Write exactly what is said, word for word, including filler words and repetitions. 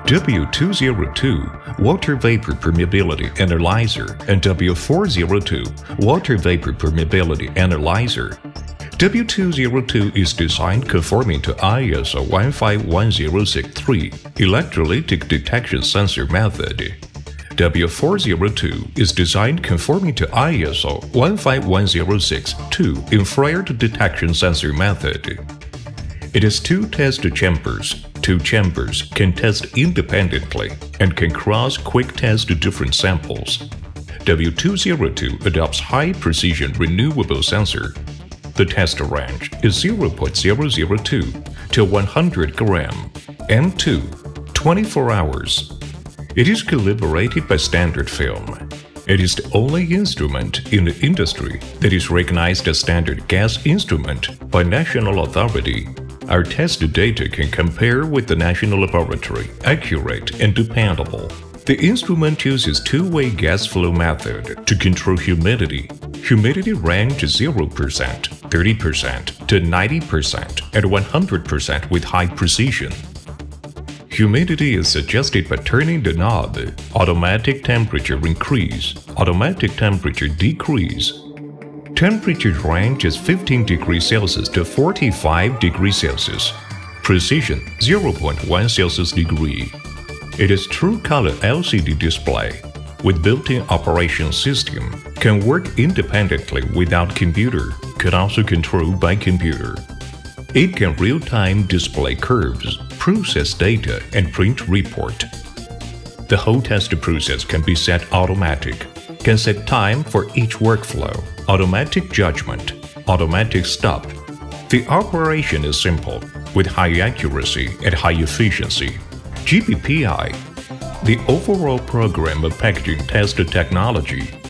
W two zero two Water Vapor Permeability Analyzer and W four zero two Water Vapor Permeability Analyzer. W two zero two is designed conforming to I S O one five one zero six three electrolytic detection sensor method. W four zero two is designed conforming to I S O one five one zero six two infrared detection sensor method. It has two test chambers. Two chambers can test independently and can cross-quick test different samples. W two zero two adopts high-precision renewable sensor. The test range is zero point zero zero two to one hundred gram, M two, twenty-four hours. It is calibrated by standard film. It is the only instrument in the industry that is recognized as standard gas instrument by national authority. Our test data can compare with the national laboratory, accurate and dependable. The instrument uses two-way gas flow method to control humidity. Humidity range is zero percent, thirty percent to ninety percent and one hundred percent with high precision. Humidity is adjusted by turning the knob. Automatic temperature increase, automatic temperature decrease. Temperature range is fifteen degrees Celsius to forty-five degrees Celsius. Precision zero point one Celsius degree. It is true color L C D display with built-in operation system. Can work independently without computer. Can also control by computer. It can real-time display curves, process data, and print report. The whole test process can be set automatic. Can set time for each workflow. Automatic judgment, automatic stop. The operation is simple, with high accuracy and high efficiency. G B P I, the overall program of packaging test technology,